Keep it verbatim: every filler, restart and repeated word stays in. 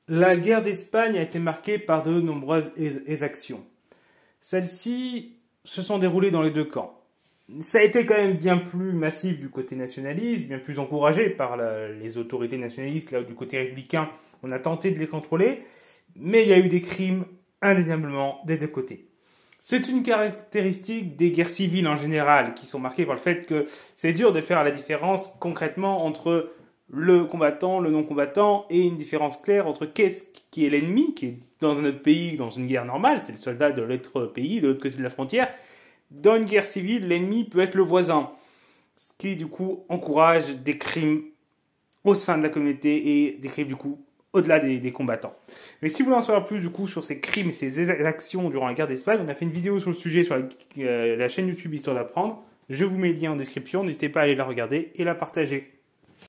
La guerre d'Espagne a été marquée par de nombreuses exactions. Celles-ci se sont déroulées dans les deux camps. Ça a été quand même bien plus massif du côté nationaliste, bien plus encouragé par la, les autorités nationalistes. Là, du côté républicain, on a tenté de les contrôler, mais il y a eu des crimes indéniablement des deux côtés. C'est une caractéristique des guerres civiles en général, qui sont marquées par le fait que c'est dur de faire la différence concrètement entre le combattant, le non-combattant, et une différence claire entre qu'est-ce qui est l'ennemi, qui est dans un autre pays, dans une guerre normale, c'est le soldat de l'autre pays, de l'autre côté de la frontière. Dans une guerre civile, l'ennemi peut être le voisin, ce qui du coup encourage des crimes au sein de la communauté et des crimes du coup au-delà des, des combattants. Mais si vous voulez en savoir plus du coup sur ces crimes et ces actions durant la guerre d'Espagne, on a fait une vidéo sur le sujet sur la, euh, la chaîne YouTube Histoire d'apprendre. Je vous mets le lien en description, n'hésitez pas à aller la regarder et la partager.